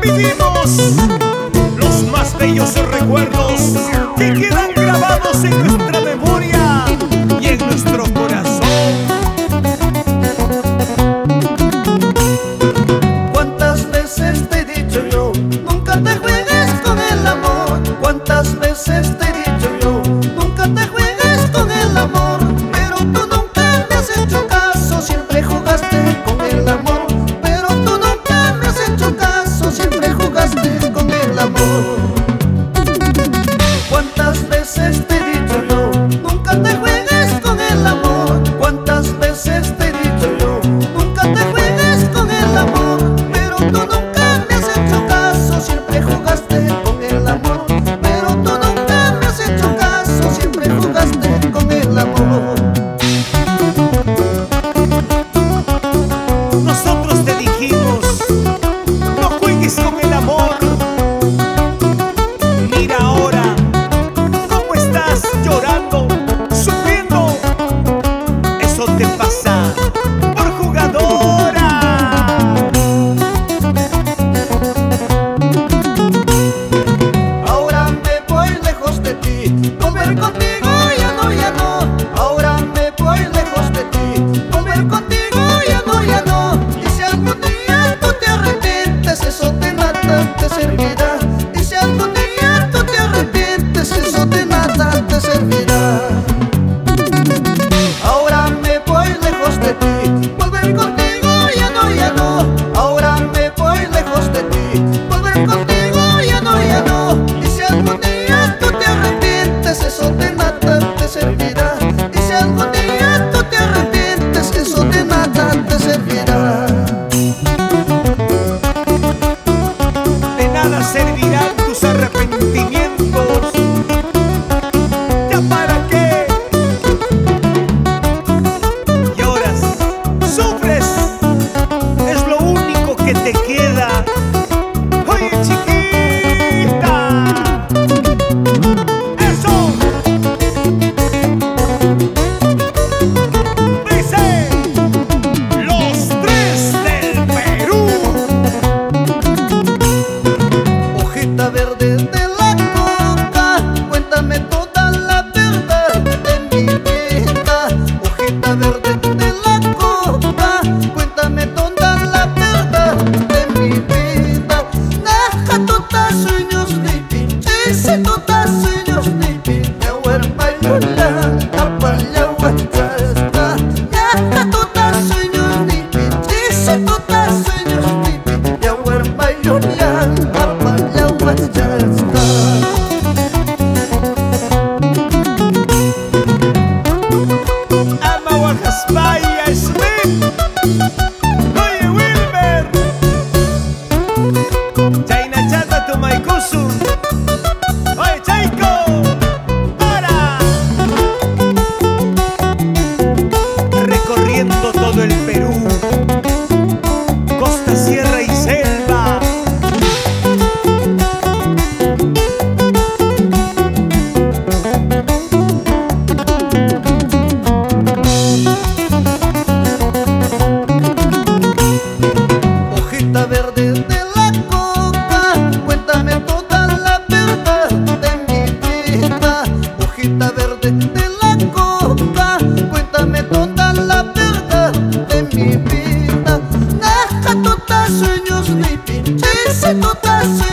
Vivimos los más bellos recuerdos que quedan grabados en nuestra memoria y en nuestro corazón. ¿Cuántas veces te he dicho yo, nunca te juegues con el amor? ¿Cuántas veces te he dicho yo, nunca te juegues con el amor? Pero tú nunca me has hecho caso, siempre jugaste con el amor. Pero tú nunca me has hecho caso, siempre jugaste con el amor. ¿Cuántas veces te he dicho yo, nunca te juegues con el amor? ¿Cuántas veces te he dicho yo, nunca te juegues con el amor? Pero tú nunca me has hecho caso, siempre jugaste con el amor. Pero tú nunca me has hecho caso, siempre jugaste con el amor. Nosotros te dijimos, no juegues con el amor. Mira ahora cómo estás llorando, sufriendo. Eso te pasa por jugadora. Ahora me voy lejos de ti, volver contigo ya no, ya no. Ahora me voy lejos de ti, volver contigo ya no, ya no. Y si algún día tú te arrepientes, eso de nada te servirá. Y si algún día tú te arrepientes, eso de nada te servirá. Ahora me voy lejos de ti, volver contigo ya no, ya no. Ahora me voy lejos de ti, volver contigo ya no, ya no. Y si algún día tú te arrepientes, eso de nada te servirá. Y si algún día tú te arrepientes, eso de nada te servirá. De nada servirán tus arrepentimientos. ¿Ya para qué? Lloras, sufres, es lo único que te queda. Oye, chiquita, eso. Dice, los tres del Perú. Hojita verde de la coca, cuéntame toda la verdad de mi vida. Hojita verde de la coca, cuéntame toda la verdad de mi vida. Naja tota sueños nipi, chise tota sueños nipi, yawar mayula, apaya wachasta. Naja tota sueños nipi, chise tota sueños nipi, yawar mayula, apaya wachasta. Ama Wajaspaya Smith. Oye, Wilmer. Chayna chata tu maikusu. Oye, Chaiko. Para. Recorriendo todo el Perú, costa, sierra y selva. Hojita verde de la coca, cuéntame toda la verdad de mi vida. Hojita verde de la coca, cuéntame toda la verdad de mi vida. Naja tota sueños nipi, chise tota sueños